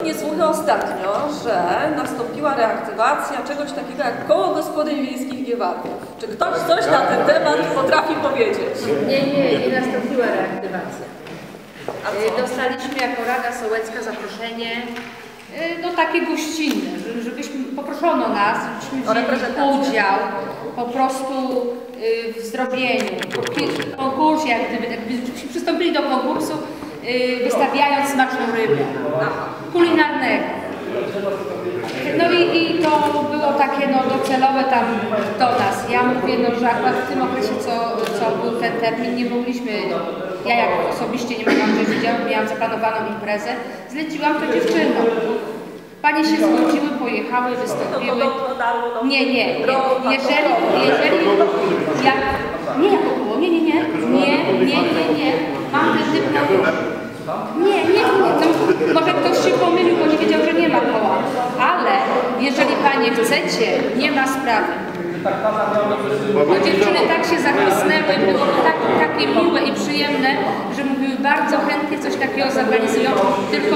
Nie słuchę ostatnio, że nastąpiła reaktywacja czegoś takiego jak koło gospodyń wiejskich Giewarków. Czy ktoś coś na ten temat potrafi powiedzieć? Nie nastąpiła reaktywacja. Dostaliśmy jako Rada Sołecka zaproszenie, no takie gościnne, żebyśmy, poproszono nas, żebyśmy wzięli udział po prostu w zrobieniu, w konkursie, żebyśmy przystąpili do konkursu, wystawiając smaczną rybę kulinarnego. No i to było takie docelowe tam do nas. Ja mówię, że akurat w tym okresie, co był ten termin, nie mogliśmy, ja jak osobiście nie mogłam wziąć udziału, miałam zaplanowaną imprezę, zleciłam to dziewczynom. Panie się zgodziły, pojechały, wystąpiły. Nie. Jeżeli jak nie jako koło, nie. Mam ten dyplom. Nie. No, może ktoś się pomylił, bo nie wiedział, że nie ma koła. Ale jeżeli panie chcecie, nie ma sprawy. Bo dziewczyny tak się zachłysnęły, było takie miłe i przyjemne, że mówiły bardzo chętnie coś takiego zorganizują, tylko